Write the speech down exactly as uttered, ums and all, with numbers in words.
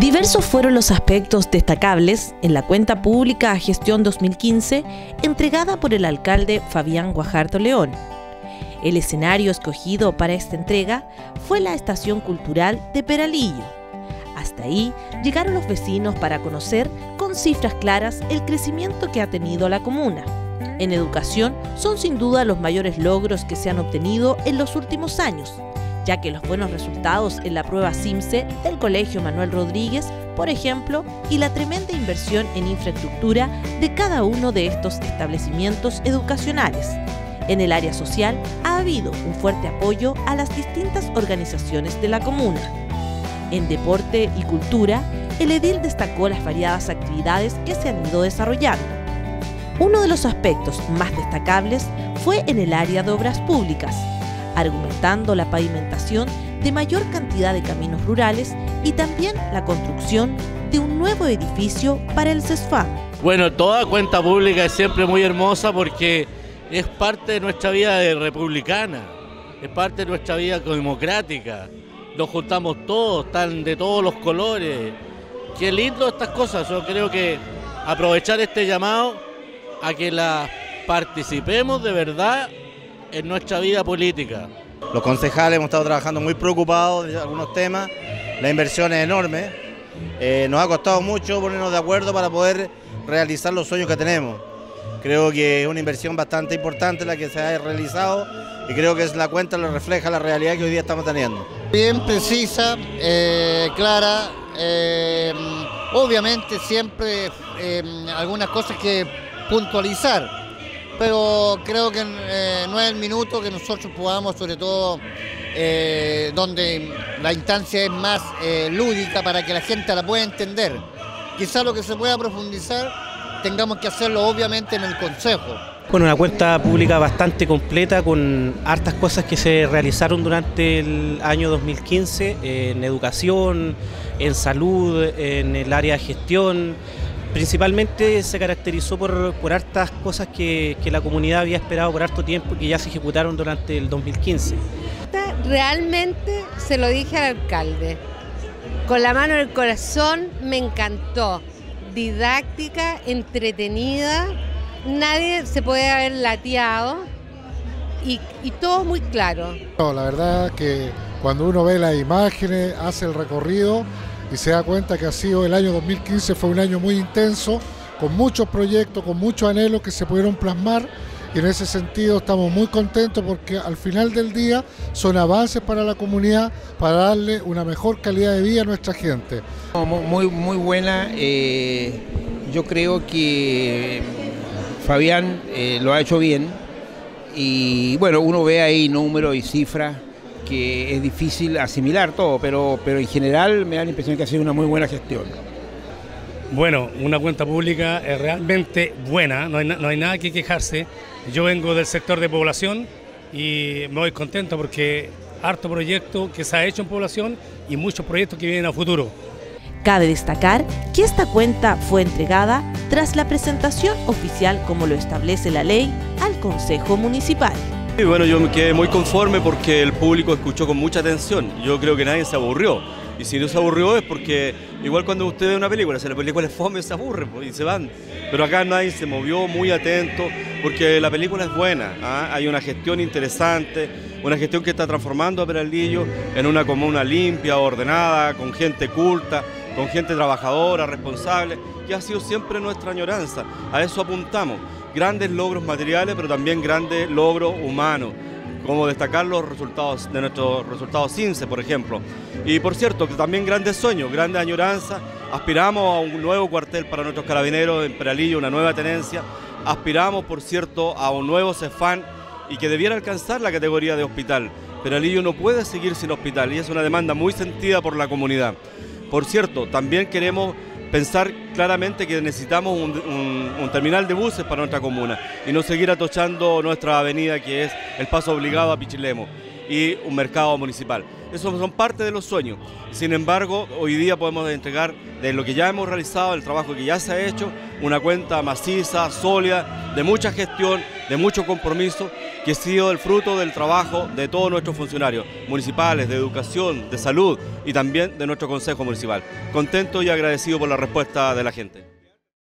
Diversos fueron los aspectos destacables en la cuenta pública a gestión dos mil quince entregada por el alcalde Fabián Guajardo León. El escenario escogido para esta entrega fue la Estación Cultural de Peralillo. Hasta ahí llegaron los vecinos para conocer con cifras claras el crecimiento que ha tenido la comuna. En educación son sin duda los mayores logros que se han obtenido en los últimos años, ya que los buenos resultados en la prueba CIMSE del Colegio Manuel Rodríguez, por ejemplo, y la tremenda inversión en infraestructura de cada uno de estos establecimientos educacionales. En el área social ha habido un fuerte apoyo a las distintas organizaciones de la comuna. En deporte y cultura, el edil destacó las variadas actividades que se han ido desarrollando. Uno de los aspectos más destacables fue en el área de obras públicas, argumentando la pavimentación de mayor cantidad de caminos rurales y también la construcción de un nuevo edificio para el CESFAM. Bueno, toda cuenta pública es siempre muy hermosa porque es parte de nuestra vida republicana, es parte de nuestra vida democrática. Nos juntamos todos, están de todos los colores. Qué lindo estas cosas. Yo creo que aprovechar este llamado a que las participemos de verdad en nuestra vida política. Los concejales hemos estado trabajando muy preocupados de algunos temas, la inversión es enorme, eh, nos ha costado mucho ponernos de acuerdo para poder realizar los sueños que tenemos. Creo que es una inversión bastante importante la que se ha realizado y creo que es la cuenta que refleja la realidad que hoy día estamos teniendo. Bien precisa, eh, clara, eh, obviamente siempre eh, algunas cosas que puntualizar, pero creo que eh, no es el minuto que nosotros podamos, sobre todo eh, donde la instancia es más eh, lúdica para que la gente la pueda entender. Quizás lo que se pueda profundizar tengamos que hacerlo obviamente en el Consejo. Bueno, una cuenta pública bastante completa con hartas cosas que se realizaron durante el año dos mil quince en educación, en salud, en el área de gestión. Principalmente se caracterizó por, por hartas cosas que, que la comunidad había esperado por harto tiempo y que ya se ejecutaron durante el dos mil quince. Realmente se lo dije al alcalde, con la mano en el corazón, me encantó. Didáctica, entretenida, nadie se puede haber lateado y, y todo muy claro. No, la verdad que cuando uno ve las imágenes, hace el recorrido y se da cuenta que ha sido el año dos mil quince fue un año muy intenso, con muchos proyectos, con muchos anhelos que se pudieron plasmar y en ese sentido estamos muy contentos porque al final del día son avances para la comunidad para darle una mejor calidad de vida a nuestra gente. Muy, muy buena, eh, yo creo que Fabián eh, lo ha hecho bien y bueno, uno ve ahí números y cifras que es difícil asimilar todo, pero, pero en general me da la impresión que ha sido una muy buena gestión. Bueno, una cuenta pública es realmente buena, no hay, no hay nada que quejarse. Yo vengo del sector de población y me voy contento porque harto proyecto que se ha hecho en población y muchos proyectos que vienen a futuro. Cabe destacar que esta cuenta fue entregada tras la presentación oficial, como lo establece la ley, al Consejo Municipal. Y bueno, yo me quedé muy conforme porque el público escuchó con mucha atención. Yo creo que nadie se aburrió. Y si no se aburrió es porque, igual cuando usted ve una película, si la película es fome, se aburre pues, y se van. Pero acá nadie se movió, muy atento, porque la película es buena. ¿ah? Hay una gestión interesante, una gestión que está transformando a Peralillo en una comuna limpia, ordenada, con gente culta, con gente trabajadora, responsable, que ha sido siempre nuestra añoranza. A eso apuntamos. Grandes logros materiales, pero también grandes logros humanos, como destacar los resultados de nuestros resultados CIMSE, por ejemplo. Y por cierto, que también grandes sueños, grandes añoranzas. Aspiramos a un nuevo cuartel para nuestros carabineros en Peralillo, una nueva tenencia. Aspiramos, por cierto, a un nuevo CESFAM y que debiera alcanzar la categoría de hospital. Peralillo no puede seguir sin hospital y es una demanda muy sentida por la comunidad. Por cierto, también queremos pensar claramente que necesitamos un, un, un terminal de buses para nuestra comuna y no seguir atochando nuestra avenida que es el paso obligado a Pichilemu y un mercado municipal. Esos son parte de los sueños. Sin embargo, hoy día podemos entregar de lo que ya hemos realizado, el trabajo que ya se ha hecho, una cuenta maciza, sólida, de mucha gestión, de mucho compromiso que ha sido el fruto del trabajo de todos nuestros funcionarios municipales, de educación, de salud y también de nuestro Consejo Municipal. Contento y agradecido por la respuesta de la gente.